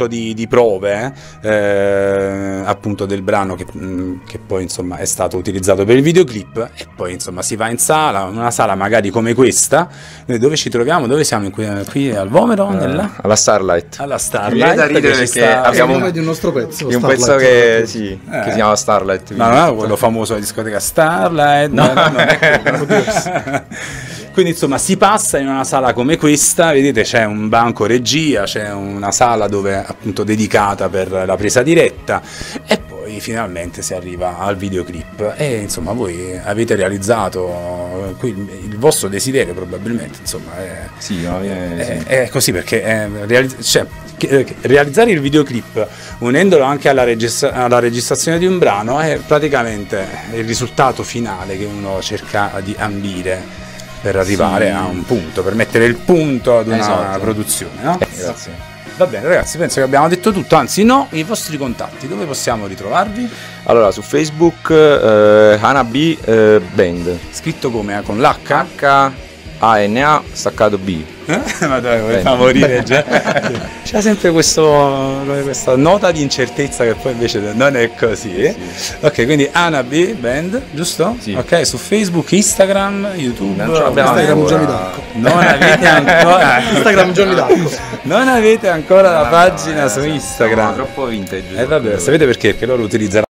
di prove appunto del brano che poi insomma è stato utilizzato per il videoclip, e poi insomma si va in sala, una sala magari come questa. Noi dove ci troviamo? Dove siamo? Qui al Vomero? Alla Starlight. Alla Mi viene da ridere perché abbiamo nome di un nostro pezzo, un pezzo che si chiama Starlight. No, non è quello famoso della discoteca Starlight, no, non è quello. Quindi insomma si passa in una sala come questa, vedete c'è un banco regia, c'è una sala dove appunto dedicata per la presa diretta, e poi finalmente si arriva al videoclip, e insomma voi avete realizzato il vostro desiderio probabilmente, insomma è così, perché realizzare il videoclip unendolo anche alla registrazione di un brano è praticamente il risultato finale che uno cerca di ambire per arrivare a un punto, per mettere il punto ad una produzione, no? Grazie. Va bene ragazzi, penso che abbiamo detto tutto, anzi no, i vostri contatti, dove possiamo ritrovarvi? Allora, su Facebook Hana-B Band. Scritto come? Con l'H? H-A-N-A staccato B. Ma dai, vuoi favorire già? C'è sempre questa nota di incertezza che poi invece non è così. Sì. Ok, quindi Hana-B Band, giusto? Sì. Ok, su Facebook, Instagram, YouTube. Instagram Johnny D'Arco. Non avete ancora Instagram Johnny D'Arco. Non avete ancora la pagina su Instagram. Troppo vintage. Vabbè, sapete perché? Perché loro utilizzano